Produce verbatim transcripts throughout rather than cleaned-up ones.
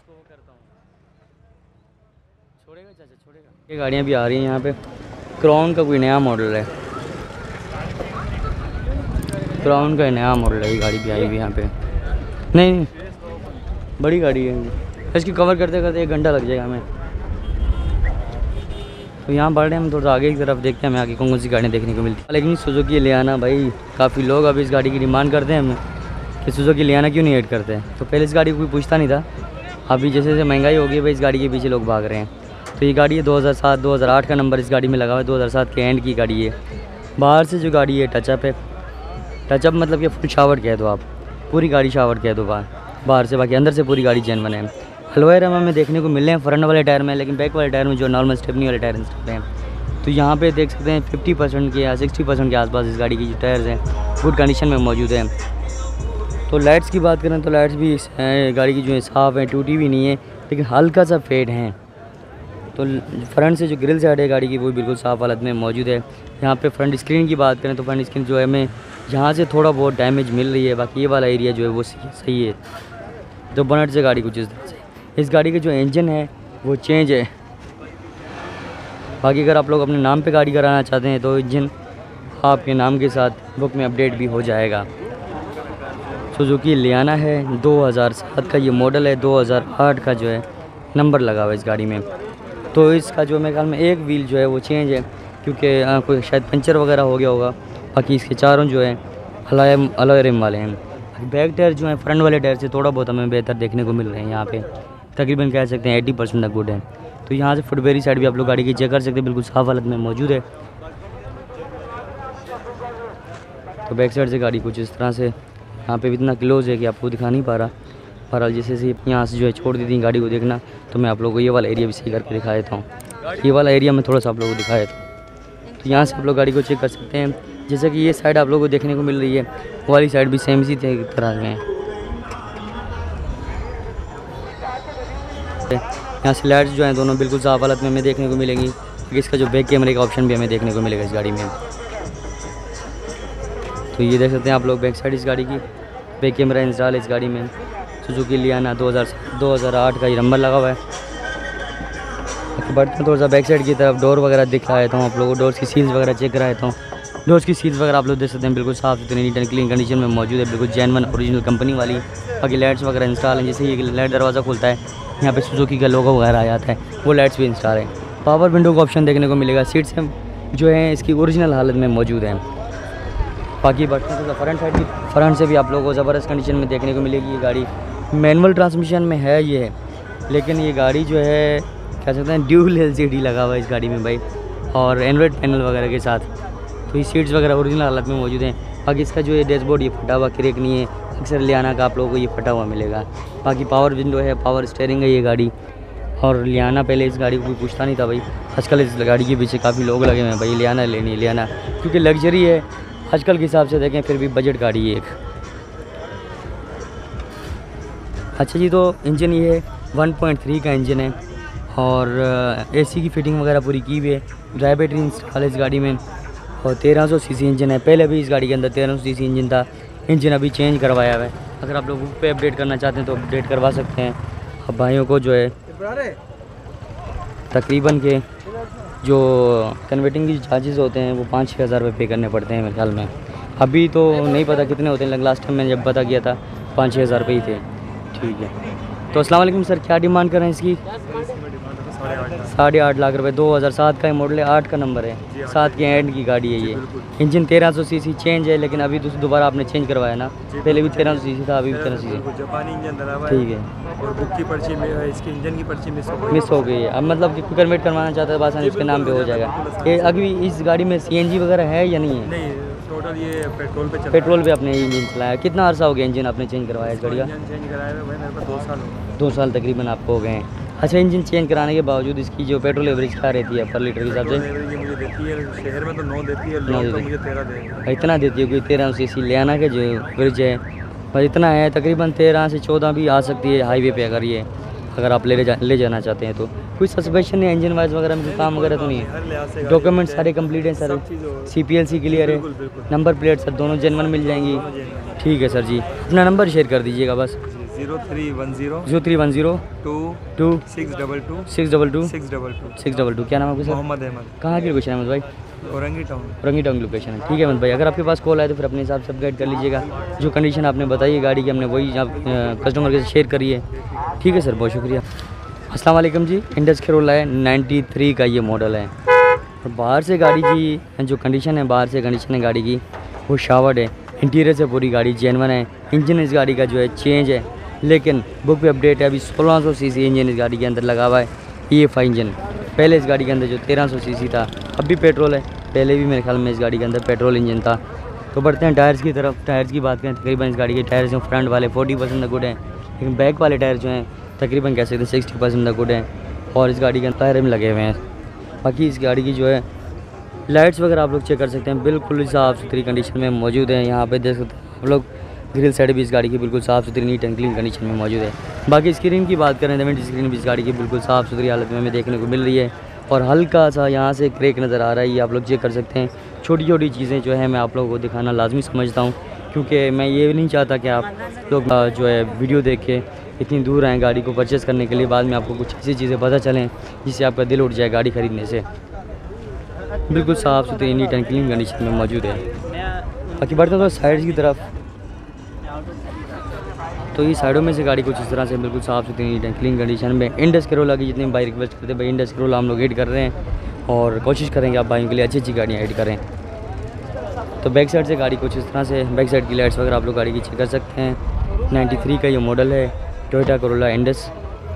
इसको वो करता हूँ, छोड़ेगा चाचा छोड़ेगा। ये गाड़ियाँ भी आ रही हैं यहाँ पे। क्राउन का कोई नया मॉडल है, क्राउन का नया मॉडल है, ये गाड़ी भी आई हुई यहाँ पे। नहीं नहीं बड़ी गाड़ी है, इसकी कवर करते करते एक घंटा लग जाएगा हमें। तो यहाँ बढ़ रहे हैं हम थोड़ा आगे की तरफ, देखते हैं हमें आगे कौन कौन सी गाड़ियाँ देखने को मिलती है। लेकिन सुजुकी लियाना भाई, काफ़ी लोग अभी इस गाड़ी की डिमांड करते हैं हमें कि सुजुकी लियाना क्यों नहीं ऐड करते हैं। तो पहले इस गाड़ी को कोई पूछता नहीं था, अभी जैसे जैसे महंगाई हो गई भाई इस गाड़ी के पीछे लोग भाग रहे हैं। तो ये गाड़ी है दो हज़ार सात दो हज़ार आठ का नंबर इस गाड़ी में लगा हुआ है, दो हज़ार सात के एंड की गाड़ी है। बाहर से जो गाड़ी है टचअप है, टचअप मतलब कि फुल शावर कह दो आप, पूरी गाड़ी शावर कह दो बाहर बाहर से, बाकी अंदर से पूरी गाड़ी जेन्युइन है। अलॉय रिम हमें देखने को मिल रहे हैं फ्रंट वाले टायर में, लेकिन बैक वाले टायर में जो नॉर्मल स्टेपनी वाले टायर हैं। तो यहाँ पे देख सकते हैं फिफ्टी परसेंट के या सिक्सटी परसेंट के आसपास इस गाड़ी की जो टायर्स हैं गुड कंडीशन में मौजूद हैं। तो लाइट्स की बात करें तो लाइट्स भी गाड़ी की जो है साफ़ है, टूटी भी नहीं है, लेकिन हल्का सा फेड है। तो फ्रंट से जो ग्रिल साइड है गाड़ी की वो बिल्कुल साफ़ हालत में मौजूद है। यहाँ पे फ्रंट स्क्रीन की बात करें तो फ्रंट स्क्रीन जो है हमें यहाँ से थोड़ा बहुत डैमेज मिल रही है, बाकी ये वाला एरिया जो है वो सही है। तो बनट से गाड़ी कुछ इस तरह से, इस गाड़ी का जो इंजन है वो चेंज है। बाकी अगर आप लोग अपने नाम पे गाड़ी कराना चाहते हैं तो इंजन आपके नाम के साथ बुक में अपडेट भी हो जाएगा। सुजुकी लियाना है, दो हज़ार सात का ये मॉडल है, दो हज़ार आठ का जो है नंबर लगा हुआ है इस गाड़ी में। तो इसका जो मेरे ख्याल में एक व्हील जो है वो चेंज है, क्योंकि कोई शायद पंचर वगैरह हो गया होगा। बाकी इसके चारों जो है अलॉय अलॉय रिम वाले हैं। बैक टायर जो है फ्रंट वाले टायर से थोड़ा बहुत हमें बेहतर देखने को मिल रहे हैं। यहाँ पे तकरीबन कह सकते हैं अस्सी परसेंट तक गुड है। तो यहाँ से फुटबेरी साइड भी आप लोग गाड़ी की चेक कर सकते हैं, बिल्कुल साफ़ हालत में मौजूद है। तो बैक साइड से गाड़ी कुछ इस तरह से, यहाँ पे भी इतना क्लोज है कि आपको दिखा नहीं पा रहा। बहरहाल जैसे से यहाँ से जो है छोड़ दी थी गाड़ी को देखना, तो मैं आप लोगों को ये वाला एरिया भी सही करके दिखा देता हूँ। ये वाला एरिया मैं थोड़ा सा आप लोगों को दिखा देता हूँ। तो यहाँ से आप लोग गाड़ी को चेक कर सकते हैं। जैसे कि ये साइड आप लोगों को देखने को मिल रही है, वो वाली साइड भी सेम इसी तरह में है। यहाँ से लाइट्स जो हैं दोनों बिल्कुल साफ हालत में हमें देखने को मिलेंगी। इसका जो बैक कैमरे का ऑप्शन भी हमें देखने को मिलेगा इस गाड़ी में। तो ये देख सकते हैं आप लोग बैक साइड इस गाड़ी की, बैक कैमरा इंस्टॉल है इस गाड़ी में। सुजुकी लियाना दो हज़ार आठ का ये नंबर लगा हुआ है। बढ़ते हैं थोड़ा सा बैक साइड की तरफ, डोर वगैरह दिखा देता हूँ आप लोगों को, डोर्स की सील्स वगैरह चेक करा देता हूँ। डोर्स की सील्स वगैरह आप लोग देख सकते हैं बिल्कुल साफ़ सुथरी नीट एंड क्लीन कंडीशन में मौजूद है, बिल्कुल जेन्युइन ओरिजिनल कंपनी वाली। बाकी लाइट्स वगैरह इंस्टॉल हैं, जैसे ये लाइट दरवाज़ा खुलता है यहाँ पे सुजुकी का लोगो वगैरह आ जाता है, वो लाइट्स भी इंस्टॉल है। पावर विंडो का ऑप्शन देखने को मिलेगा। सीट्स जो है इसकी ओरिजिनल हालत में मौजूद हैं। बाकी बढ़ते हैं फ्रंट साइड की, फ्रंट से भी आप लोगों को ज़बरदस्त कंडीशन में देखने को मिलेगी। ये गाड़ी मैनुअल ट्रांसमिशन में है ये है, लेकिन ये गाड़ी जो है कह सकते हैं ड्यूल एल सी डी लगा हुआ है इस गाड़ी में भाई, और एंड्रॉयड पैनल वगैरह के साथ। तो ये सीट्स वगैरह ओरिजिनल हालत में मौजूद हैं। बाकी इसका जो है डैशबोर्ड ये फटा हुआ क्रेक नहीं है, अक्सर लियाना का आप लोगों को ये फटा हुआ मिलेगा। बाकी पावर विंडो है, पावर स्टीयरिंग है ये गाड़ी। और लियाना पहले इस गाड़ी को कोई पूछता नहीं था भाई, आजकल इस गाड़ी के पीछे काफ़ी लोग लगे हुए हैं भाई, लियाना लेनी है लियाना, क्योंकि लग्जरी है आजकल के हिसाब से देखें, फिर भी बजट गाड़ी है एक। अच्छा जी, तो इंजन ये है वन पॉइंट थ्री का इंजन है, और एसी की फिटिंग वगैरह पूरी की हुई है। ड्राई बैटरी इंस्टॉल है इस गाड़ी में, और तेरह सौ सी सी इंजन है। पहले भी इस गाड़ी के अंदर तेरह सौ सी सी इंजन था, इंजन अभी चेंज करवाया हुआ है। अगर आप लोग बुक पे अपडेट करना चाहते हैं तो अपडेट करवा सकते हैं। अब भाइयों को जो है तकरीबन के जो कन्वर्टिंग की चार्जेस होते हैं वो पाँच छः हज़ार रुपये पे करने पड़ते हैं मेरे ख्याल में। अभी तो नहीं पता कितने होते हैं, लेकिन लास्ट टाइम मैंने जब पता किया था पाँच छः हज़ार रुपये ही थे। ठीक है, तो अस्सलाम वालेकुम सर, क्या डिमांड कर रहे हैं इसकी? साढ़े आठ लाख रुपए। दो हज़ार सात का मॉडल है, आठ का नंबर है, सात के एंड की गाड़ी है ये। इंजन तेरह सौ सी सी चेंज है, लेकिन अभी दोबारा आपने चेंज करवाया ना, पहले भी तेरह सौ सी सी था, अभी भी तेरह सौ सी सी। जापानी इंजन डला हुआ है। ठीक है, और बुक की पर्ची में इसकी इंजन की पर्ची मिस हो गई मिस हो गई है। अब मतलब कि कोई कन्वर्ट करवाना चाहता है आसानी उसके नाम पे हो जाएगा। ये अभी इस गाड़ी में सी एन जी वगैरह है या नहीं है? नहीं, टोटल ये पेट्रोल पे चल पेट्रोल पे आपने इंजन चलाया। कितना अर्सा हो गया इंजन आपने चेंज करवाया इस गाड़ी का? इंजन चेंज कराया हुआ है मेरे पास दो साल हो गए। दो साल तकरीबन आपको हो गए हैं। अच्छा, इंजन चेंज कराने के बावजूद इसकी जो पेट्रोल एवरेज क्या रहती है पर लीटर के हिसाब से? ये मुझे देती है शहर में तो नौ देती है, लोग तो मुझे तेरह देंगे। इतना देती है कोई तेरह सी सी लियाना के जो एवरेज है बस इतना है, तकरीबन तेरह से चौदह भी आ सकती है हाईवे पे अगर ये अगर आप ले जा ले जाना चाहते हैं तो। कोई सस्पेंशन है इंजन वाइज वगैरह में कोई काम वगैरह तो नहीं है? डॉक्यूमेंट सारे कंप्लीट हैं sir? C P L C clear है, नंबर प्लेट सर दोनों जेन्युइन मिल जाएंगी? ठीक है सर जी, अपना नंबर शेयर कर दीजिएगा बस। Zero three one zero zero three one zero two two six double two six double two six double two six double two क्या नाम है आपका सर? मोहम्मद अहमद, कहाँ की लोकेशन है अहमद भाई? औरंगी टाउन। रंगी टाउन लोकेशन है। ठीक है अहमद भाई, अगर आपके पास कॉल आए तो फिर अपने हिसाब से अपडेट कर लीजिएगा। जो कंडीशन आपने बताई है गाड़ी की हमने वही आप कस्टमर के साथ शेयर करी है। ठीक है सर, बहुत शुक्रिया। अस्सलाम वालेकुम जी, इंडस कैरोला है नाइन्टी थ्री का ये मॉडल है। और बाहर से गाड़ी की जो कंडीशन है, बाहर से कंडीशन है गाड़ी की वो शावर्ड है। इंटीरियर से पूरी गाड़ी जेनवन है। इंजन इस गाड़ी का जो है चेंज है, लेकिन बुक पे अपडेट है। अभी सोलह सौ सी सी इंजन इस गाड़ी के अंदर लगा हुआ है, ई एफ आई इंजन। पहले इस गाड़ी के अंदर जो तेरह सौ सी सी था, अब भी पेट्रोल है। पहले भी मेरे ख्याल में इस गाड़ी के अंदर पेट्रोल इंजन था। तो बढ़ते हैं टायर्स की तरफ। टायर्स की बात करें, तकरीबन इस गाड़ी के टायर्स जो फ्रंट वाले फोर्टी परसेंट द गुड हैं, लेकिन बैक वाले टायर जो हैं तकरीबन कह सकते हैं सिक्सटी परसेंट द गुड हैं। और इस गाड़ी के अंदर टायर में लगे हुए हैं। बाकी इस गाड़ी की जो है लाइट्स वगैरह आप लोग चेक कर सकते हैं, बिल्कुल साफ़ सुथरी कंडीशन में मौजूद है। यहाँ पे देख सकते हैं आप लोग, ग्रिल साइड भी इस गाड़ी की बिल्कुल साफ़ सुथरी नीट एंड क्लीन कंडीशन में मौजूद है। बाकी स्क्रीन की बात करें तो विंड स्क्रीन भी इस गाड़ी की बिल्कुल साफ़ सुथरी हालत में हमें देखने को मिल रही है। और हल्का सा यहाँ से क्रैक नज़र आ रहा है, ये आप लोग चेक कर सकते हैं। छोटी छोटी चीज़ें जो है मैं आप लोगों को दिखाना लाजमी समझता हूँ, क्योंकि मैं ये नहीं चाहता कि आप लोग जो है वीडियो देख के इतनी दूर आएँ गाड़ी को परचेज़ करने के लिए, बाद में आपको कुछ ऐसी चीज़ें पता चलें जिससे आपका दिल उठ जाए गाड़ी ख़रीदने से। बिल्कुल साफ़ सुथरी नीट एंड क्लीन कंडीशन में मौजूद है। बाकी बढ़ते हैं तो साइड्स की तरफ, तो ये साइडों में से गाड़ी कुछ इस तरह से बिल्कुल साफ़ सुथरी नीट एंड क्लीन कंडीशन में। इंडस कैरोला की जितनी भाई रिक्वेस्ट करते हैं, भाई इंडस कैरोला हम लोग ऐड कर रहे हैं और कोशिश करेंगे आप भाइयों के लिए अच्छी अच्छी गाड़ियाँ ऐड करें। तो बैक साइड से गाड़ी कुछ इस तरह से, बैक साइड की लाइट्स वगैरह आप लोग गाड़ी की चेक कर सकते हैं। नाइन्टी थ्री का ये मॉडल है, टोयोटा कैरोला इंडस।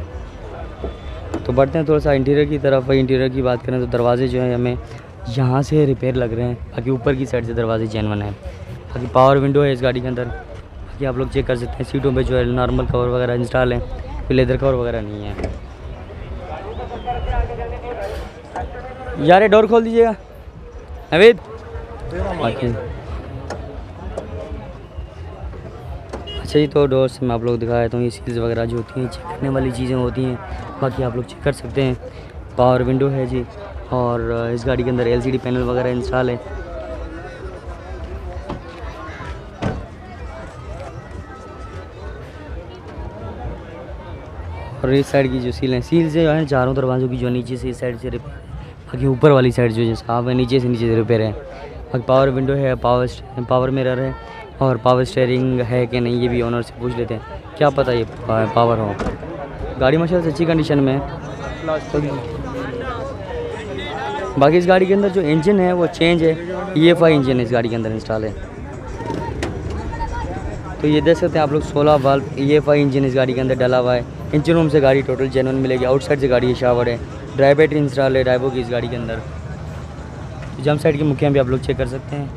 तो बढ़ते हैं थोड़ा सा इंटीरियर की तरफ। भाई इंटीरियर की बात करें तो दरवाजे जो है हमें यहाँ से रिपेयर लग रहे हैं, बाकी ऊपर की साइड से दरवाजे जेनवन है। बाकी पावर विंडो है इस गाड़ी के अंदर, बाकी आप लोग चेक कर सकते हैं। सीटों पे जो है नॉर्मल कवर वगैरह इंस्टॉल है, कोई लेदर कवर वगैरह नहीं है। यार डोर खोल दीजिएगा अवेद। बाकी अच्छा जी, तो डोर से मैं आप लोग दिखाया तो ये सील्स वगैरह जो होती हैं चेक करने वाली चीज़ें होती हैं, बाकी आप लोग चेक कर सकते हैं। पावर विंडो है जी, और इस गाड़ी के अंदर एलसीडी पैनल वगैरह इंस्टॉल है। और इस साइड की जो सील है, सील जो है चारों दरवाज़ों की जो नीचे से इस साइड से रिपेयर है, बाकी ऊपर वाली साइड जो है साफ है, नीचे से नीचे से रिपेयर है। बाकी पावर विंडो है, पावर पावर मिरर है, और पावर स्टीयरिंग है कि नहीं ये भी ओनर से पूछ लेते हैं, क्या पता ये पावर हो। गाड़ी माशाल्लाह से अच्छी कंडीशन में है। बाकी इस गाड़ी के अंदर जो इंजन है वो चेंज है, ई एफ आई इंजन इस गाड़ी के अंदर इंस्टॉल है। तो ये देख सकते हैं आप लोग, सोलह valve E F I engine इस गाड़ी के अंदर डला हुआ है। इंजन रूम से गाड़ी टोटल जेन्युइन मिलेगी। आउटसाइड से गाड़ी शावर है, ड्राई बैटरी इंस्टॉल है ड्राइवो की इस गाड़ी के अंदर। जम साइड की मुखिया भी आप लोग चेक कर सकते हैं।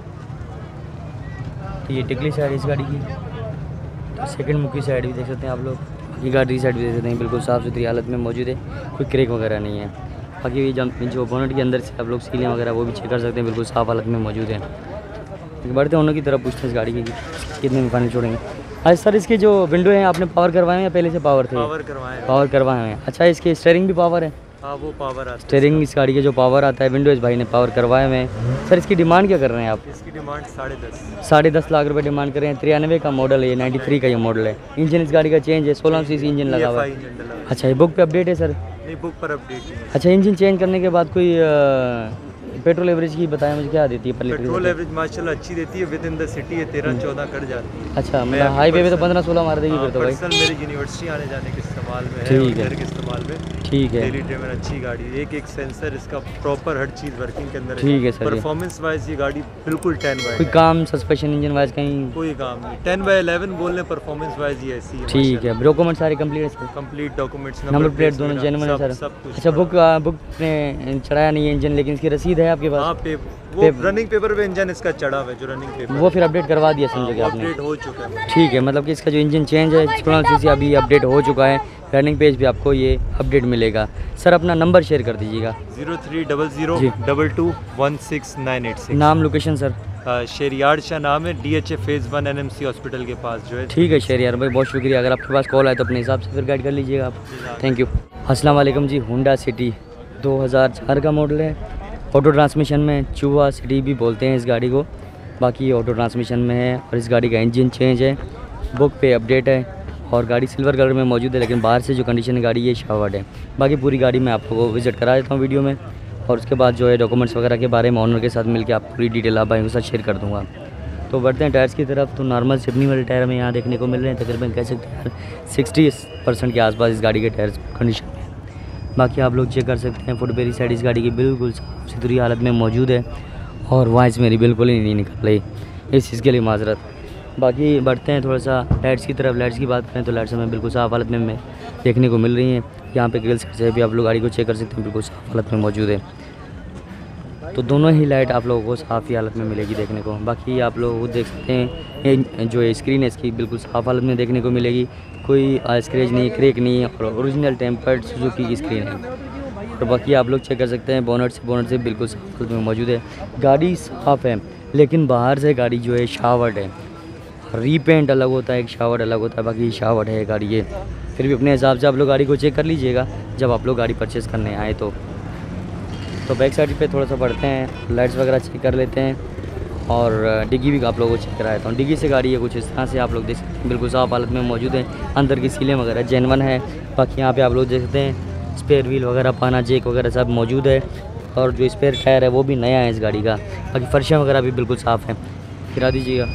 तो ये टिकली साइड इस गाड़ी की, तो सेकंड मुखी साइड भी देख सकते हैं आप लोग। ये गाड़ी साइड भी देख सकते हैं, बिल्कुल साफ़ सुथरी हालत में मौजूद है, कोई क्रैक वगैरह नहीं है। बाकी ये जम जो बोनट के अंदर से आप लोग सीलें वगैरह वो भी चेक कर सकते हैं, बिल्कुल साफ़ हालत में मौजूद है। बढ़ते हैं उन्हों की तरफ, पूछते हैं इस गाड़ी की कितने में फाइनल छोड़ेंगे। आज सर इसके जो विंडो हैं आपने पावर करवाए हैं या पहले से पावर थे? पावर करवाए हैं। पावर करवाए हैं। अच्छा, इसके स्टीयरिंग भी पावर है? हाँ, वो पावर आता है। स्टीयरिंग इस गाड़ी के जो पावर आता है, विंडो इस भाई ने पावर करवाए हुए हैं। सर इसकी डिमांड क्या कर रहे हैं आप? इसकी डिमांड साढ़े दस साढ़े दस लाख रुपए डिमांड कर रहे हैं। तिरानवे का मॉडल है ये, नाइन्टी थ्री का ये मॉडल है। इंजन इस गाड़ी का चेंज है, सोलह सी सी इंजन लगा हुआ है। अच्छा, ये बुक पे अपडेट है सर? नहीं, बुक पर अपडेट। अच्छा, इंजन चेंज करने के बाद कोई पेट्रोल एवरेज की बताया मुझे क्या देती है पर लीटर? पेट्रोल एवरेज माशाल्लाह अच्छी देती है, विद इन द सिटी है तेरह चौदह कट जाती है। अच्छा, मतलब हाईवे पे तो पंद्रह सोलह मार देगी फिर तो भाई। मेरी यूनिवर्सिटी आने जाने के इस्तेमाल में है, ठीक है, घर के इस्तेमाल में ठीक है। डेली ड्राइवर अच्छी गाड़ी है, एक एक सेंसर इसका प्रॉपर हर चीज़ वर्किंग के अंदर है। ठीक है सर। परफॉर्मेंस वाइज ये गाड़ी बिल्कुल टेन बाय कोई काम सस्पेंशन इंजन वाइज कहीं? कोई काम नहीं, टेन बाय इलेवन बोलने परफॉर्मेंस वाइज ये ऐसी है। ठीक है, डॉक्यूमेंट सारे कंप्लीट है सर? कंप्लीट डॉक्यूमेंट्स, नंबर प्लेट दोनों जेन्युइन है सर? सब कुछ। अच्छा, बुक बुक ने चढ़ाया नहीं है इंजन, लेकिन इसकी रसीद है आपके पास? हाँ, पे वो रनिंग पेपर पे इंजन इसका चढ़ा हुआ है, जो रनिंग पेपर वो फिर अपडेट करवा दिया समझो कि आपने? अपडेट हो चुका है। ठीक है, मतलब कि इसका जो इंजन चेंज है सोलह सीसी अभी अपडेट हो चुका है, रनिंग पेज पे आपको ये अपडेट मिलेगा। सर अपना नंबर शेयर कर दीजिएगा। Zero three double zero double two one six nine eight six. नाम लोकेशन सर? शेरियार शाह नाम है, D H A phase one N M C hospital के पास जो है। ठीक है शेरियार भाई, बहुत शुक्रिया। अगर आपके पास कॉल आए तो अपने हिसाब से फिर गाइड कर लीजिएगा आप। Thank you. अस्सलाम वालेकुम जी, होंडा सिटी दो हज़ार चार का मॉडल है, ऑटो ट्रांसमिशन में, चूहा सिटी भी बोलते हैं इस गाड़ी को। बाकी ऑटो ट्रांसमिशन में है, और इस गाड़ी का इंजन चेंज है, बुक पे अपडेट है, और गाड़ी सिल्वर कलर में मौजूद है, लेकिन बाहर से जो कंडीशन है गाड़ी ये शावर्ड है। बाकी पूरी गाड़ी मैं आप लोगों को विजिट करा देता हूँ वीडियो में, और उसके बाद जो है डॉक्यूमेंट्स वगैरह के बारे में ऑनर के साथ मिलकर आप पूरी डिटेल आप भाइयों के साथ शेयर कर दूँगा। तो बढ़ते हैं टायर्स की तरफ। तो नॉर्मल सिपनी वाले टायर हमें यहाँ देखने को मिल रहे हैं, तकरीबन कह सकते हैं सिक्सटी परसेंट के आसपास इस गाड़ी के टायर्स कंडीशन में। बाकी आप लोग चेक कर सकते हैं फुटबेरी साइड इस गाड़ी की बिल्कुल साफ सुथरी हालत में मौजूद है, और वॉइस मेरी बिल्कुल ही नहीं निकल रही, इस चीज़ के लिए माजरत। बाकी बढ़ते हैं थोड़ा सा लाइट्स की तरफ। लाइट्स की बात करें तो लाइट्स हमें बिल्कुल साफ़ हालत में में देखने को मिल रही हैं। यहाँ पे ग्रिल साइड से भी आप लोग गाड़ी को चेक कर सकते हैं, बिल्कुल साफ़ हालत में मौजूद है। तो दोनों ही लाइट आप लोगों को साफ़ ही हालत में मिलेगी देखने को। बाकी आप लोग देख सकते हैं जो स्क्रीन है इसकी बिल्कुल साफ़ हालत में देखने को मिलेगी, कोई स्क्रैच नहीं, क्रैक नहीं है, और ओरिजिनल टेम्पर्ड सुजुकी की स्क्रीन है। और बाकी आप लोग चेक कर सकते हैं बोनट से बोनट से बिल्कुल साफ़ हालत में मौजूद है। गाड़ी साफ़ है, लेकिन बाहर से गाड़ी जो है शावर्ड है। रीपेंट अलग होता है, एक शावर्ड अलग होता है, बाकी शावर्ड है गाड़ी ये। फिर भी अपने हिसाब से आप लोग गाड़ी को चेक कर लीजिएगा जब आप लोग गाड़ी परचेज़ करने आए तो। तो बैक साइड पे थोड़ा सा बढ़ते हैं, लाइट्स वगैरह चेक कर लेते हैं, और डिग्गी भी आप लोगों को चेक कराया था। डिग्गी से गाड़ी है कुछ इस तरह से आप लोग देख सकते हैं, बिल्कुल साफ़ हालत में मौजूद है। अंदर की सीलें वगैरह जेनवन है। बाकी यहाँ पे आप लोग देख सकते हैं स्पेयर व्हील वगैरह, पाना जेक वगैरह सब मौजूद है, और जो स्पेयर टायर है वो भी नया है इस गाड़ी का। बाकी फर्शें वगैरह भी बिल्कुल साफ़ हैं, गिरा दीजिएगा।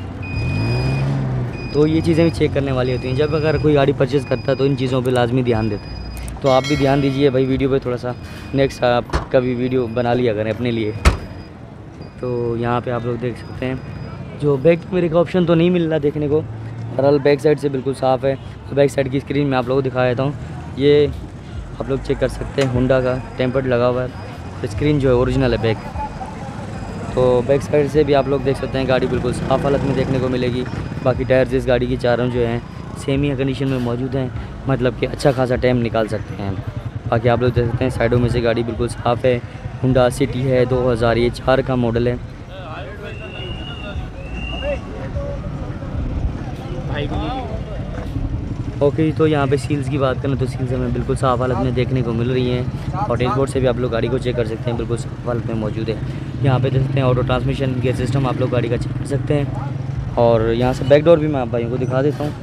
तो ये चीज़ें भी चेक करने वाली होती हैं जब अगर कोई गाड़ी परचेज़ करता है, तो इन चीज़ों पे लाजमी ध्यान देता है। तो आप भी ध्यान दीजिए भाई वीडियो पे थोड़ा सा, नेक्स्ट आप कभी वीडियो बना लिया करें अपने लिए। तो यहाँ पे आप लोग देख सकते हैं जो बैक मेरे का ऑप्शन तो नहीं मिल रहा देखने को, बहरहाल बैक साइड से बिल्कुल साफ़ है। तो बैक साइड की स्क्रीन में आप लोगों को दिखा देता हूँ, ये आप लोग चेक कर सकते हैं होंडा का टेम्पर्ड लगा हुआ है, स्क्रीन जो है ओरिजिनल है बैक। तो बैक साइड से भी आप लोग देख सकते हैं गाड़ी बिल्कुल साफ़ हालत में देखने को मिलेगी। बाकी टायर्स इस गाड़ी की चारों जो हैं सेमी कंडीशन में मौजूद हैं, मतलब कि अच्छा खासा टाइम निकाल सकते हैं। बाकी आप लोग देख सकते हैं साइडों में से गाड़ी बिल्कुल साफ़ है। होंडा सिटी है दो हज़ार ये चार का मॉडल है। ओके, तो यहाँ पे सील्स की बात करें तो सील्स हमें बिल्कुल साफ़ हालत में देखने को मिल रही हैं, और डैशबोर्ड से भी आप लोग गाड़ी को चेक कर सकते हैं, बिल्कुल साफ़ हालत में मौजूद है। यहाँ पे देख सकते हैं ऑटो ट्रांसमिशन गियर सिस्टम आप लोग गाड़ी का चेक कर सकते हैं। और यहाँ से बैक डोर भी मैं आप भाइयों को दिखा देता हूँ।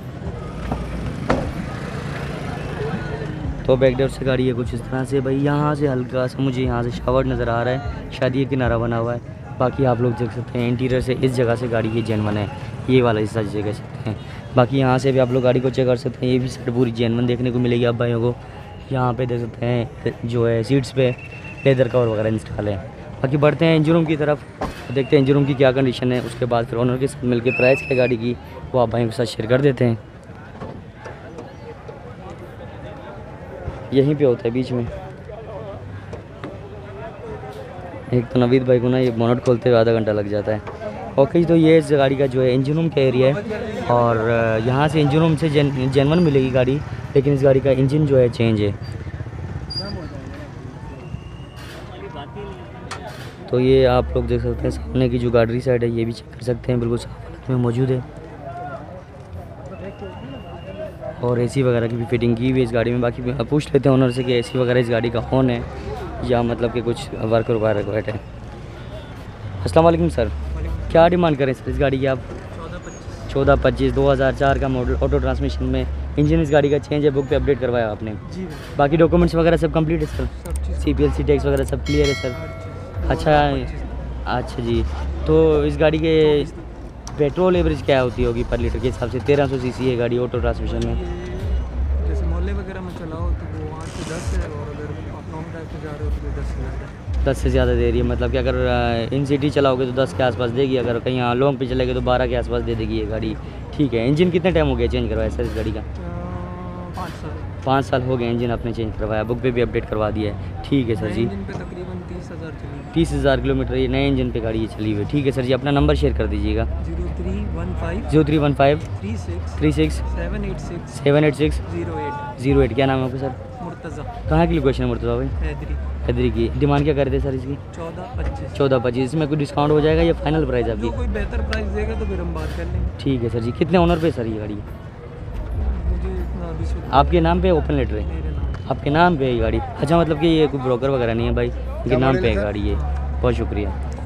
तो बैक डोर से गाड़ी है कुछ इस तरह से। भाई यहाँ से हल्का सा मुझे यहाँ से शावर नज़र आ रहा है, शायद ये किनारा बना हुआ है। बाकी आप लोग देख सकते हैं इंटीरियर से इस जगह से गाड़ी की जेनवन है, ये वाला हिस्सा जिसे कह सकते हैं। बाकी यहाँ से भी आप लोग गाड़ी को चेक कर सकते हैं, ये भी साइड पूरी जेनवन देखने को मिलेगी आप भाइयों को। यहाँ पे देख सकते हैं जो है सीट्स पे लेदर कवर वगैरह इंस्टॉल है। बाकी बढ़ते हैं इंजन रूम की तरफ, देखते हैं इंजन रूम की क्या कंडीशन है। उसके बाद फिर ओनर के साथ मिलकर प्राइस क्या गाड़ी की वो आप भाइयों के साथ शेयर कर देते हैं। यहीं पे होता है बीच में। एक तो नवीद भाई को ना ये बोनट खोलते हुए आधा घंटा लग जाता है। ओके, तो ये इस गाड़ी का जो है इंजन रूम का एरिया है, और यहाँ से इंजन रूम से जेन जेनवन मिलेगी गाड़ी, लेकिन इस गाड़ी का इंजन जो है चेंज है। तो ये आप लोग देख सकते हैं सामने की जो गाड़ी साइड है ये भी चेक कर सकते हैं, बिल्कुल साफ हालत में मौजूद है। और एसी वगैरह की भी फिटिंग की हुई है इस गाड़ी में। बाकी पूछ लेते हैं ओनर से कि एसी वगैरह इस गाड़ी का ऑन है या मतलब कि कुछ वर्क रिक्वायर्ड है। अस्सलाम वालेकुम सर, क्या डिमांड करें सर इस गाड़ी की आप? चौदह पच्चीस दो हज़ार चार का मॉडल, ऑटो ट्रांसमिशन में, इंजन इस गाड़ी का चेंज है, बुक पे अपडेट करवाया आपने जी। बाकी डॉक्यूमेंट्स वगैरह सब कंप्लीट है sir? C P L C tax वगैरह सब क्लियर है सर? अच्छा अच्छा जी। तो इस गाड़ी के पेट्रोल एवरेज क्या होती होगी पर लीटर के हिसाब से? तेरह सौ सी सी है गाड़ी ऑटो ट्रांसमिशन में। जैसे मोहल्ले वगैरह में चलाओ तो वो आठ से दस है, और अगर आप लॉन्ग ड्राइव पे जा रहे हो तो दस से ज़्यादा दस से ज़्यादा दे रही है। मतलब कि अगर इन सिटी चलाओगे तो दस के आसपास देगी, अगर कहीं लॉन्ग पे चलेगी तो बारह के आसपास दे देगी ये गाड़ी। ठीक है, इंजन कितने टाइम हो गया चेंज करवाया सर इस गाड़ी का? पाँच साल पाँच साल हो गए इंजन आपने चेंज करवाया, बुक पे भी अपडेट करवा दिया है। ठीक है सर जी। इंजन पे तकरीबन तीस हज़ार चली तीस हज़ार किलोमीटर ये नए इंजन पे गाड़ी ये चली हुई है। ठीक है सर जी, अपना नंबर शेयर कर दीजिएगा। Zero three one five zero three one five three six three six seven eight six seven eight six zero eight zero eight क्या नाम है आपका सर? मुर्तज़ा कहाँ की लोकेशन है मुर्तज़ा भाई? हैदरी। हैदरी की। डिमांड क्या कर रहे सर इसकी? चौदह पच्चीस चौदह पच्चीस इसमें कोई डिस्काउंट हो जाएगा या फाइनल प्राइस आपकी? जो कोई बेहतर प्राइस देगा तो फिर हम बात कर लेंगे। ठीक है सर जी। कितने ओनर पे सर ये गाड़ी? मुझे इतना अभी से आपके नाम पे ओपन लेटर है? मेरे नाम आपके नाम पे है ये गाड़ी? अच्छा, मतलब कि ये कोई ब्रोकर वगैरह नहीं है भाई, इनके नाम पे है गाड़ी ये। बहुत शुक्रिया।